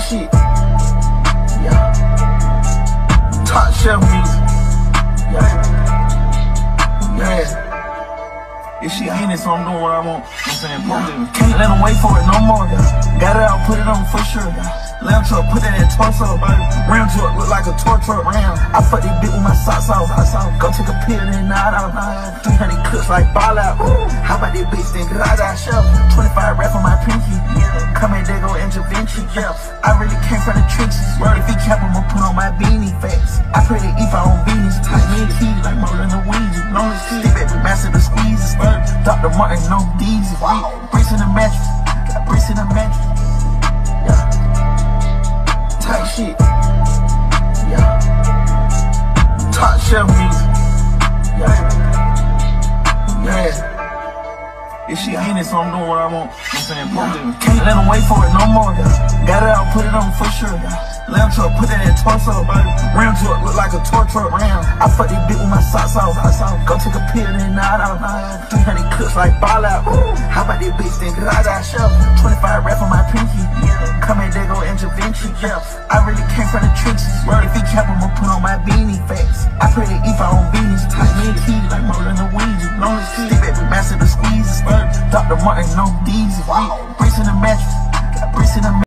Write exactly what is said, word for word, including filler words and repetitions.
shit. Yeah. Top shelf music. Yeah. Yeah. If she ain't it, so I'm doing what I want. I'm saying, yeah. Can't let them wait for it no more. Yeah. Got it out, put it on for sure. Yeah. Lamb truck, put that in torso. Ram truck, look like a tour truck. Ram. I fuck this bitch with my socks off. Go take a pill and nod out. three hundred clips like ball out. How about this bitch then glide out? twenty-five rap on my pinky. Yeah. Come in, they go intervention. Yeah. I really came from the trenches. If he cap, I'ma put on my beanie facts. I pray to eat my own beanies. Tight me and key like more than the wings. Long as stick back with massive squeezes. Doctor Martin, no D's. Brace in the mattress. Got brace in the mattress. Yeah. Tight shit. Yeah. Top shelf music. Yeah. Yeah. If she ain't it, so I'm doing what I want. I'm saying, yeah. Can't let them wait for it no more. Yeah. Got it out, put it on for sure. Yeah. Lamb truck, put that in torso. Ram truck, look like a tour truck. Ram. I fuck this bitch with my socks off. Go take a pill and nod out. three hundred clips like ball out. How about this bitch then glide out? twenty-five rap on my pinky. Yeah. Come in, they go intervention. Yeah. I really came from the trenches. If he cap, I'ma put on my beanie facts. I pray to eat my own beanies. Tight me and key like more than the wings. Long as stick back with massive squeezes. Doctor Martin, no D's. Brace in the mattress. Got brace in the mattress.